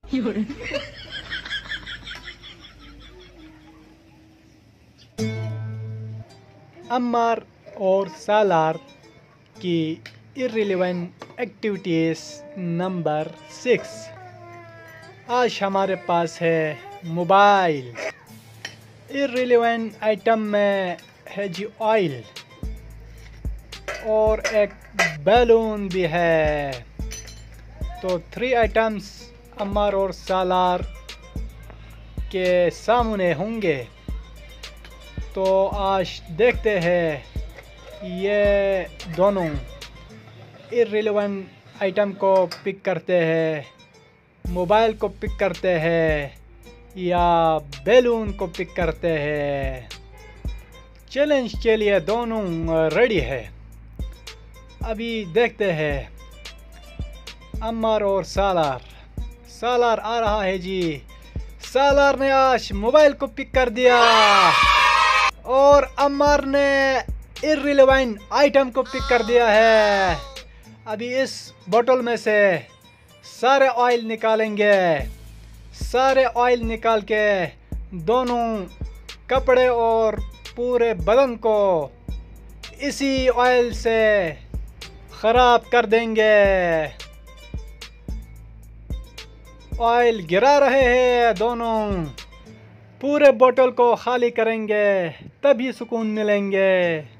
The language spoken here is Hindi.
अम्मार और सालार की इर्रिलेवेंट एक्टिविटीज़ नंबर 6। आज हमारे पास है मोबाइल। इर्रिलेवेंट आइटम में है जी ऑयल और एक बैलून भी है। तो 3 आइटम्स अम्मार और सालार के सामने होंगे। तो आज देखते हैं ये दोनों इर्रिलेवेंट आइटम को पिक करते हैं, मोबाइल को पिक करते हैं या बैलून को पिक करते हैं। चैलेंज के लिए दोनों रेडी है। अभी देखते हैं अम्मार और सालार। सालार आ रहा है जी। सालार ने आज मोबाइल को पिक कर दिया और अम्मार ने इर्रिलेवेंट आइटम को पिक कर दिया है। अभी इस बोतल में से सारे ऑयल निकालेंगे। सारे ऑयल निकाल के दोनों कपड़े और पूरे बदन को इसी ऑयल से ख़राब कर देंगे। ऑयल गिरा रहे हैं दोनों। पूरे बोतल को खाली करेंगे तभी सुकून मिलेंगे।